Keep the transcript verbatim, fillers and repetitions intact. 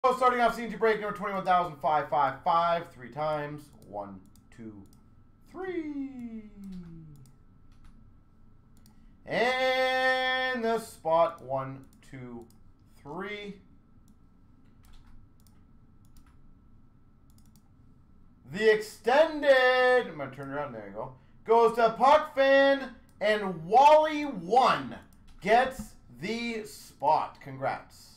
So starting off C N C break number twenty-one thousand five hundred fifty-five, three times. One, two, three. And the spot, one, two, three. The extended, I'm going to turn it around, there you go, goes to Puck Fan, and Wally one gets the spot. Congrats.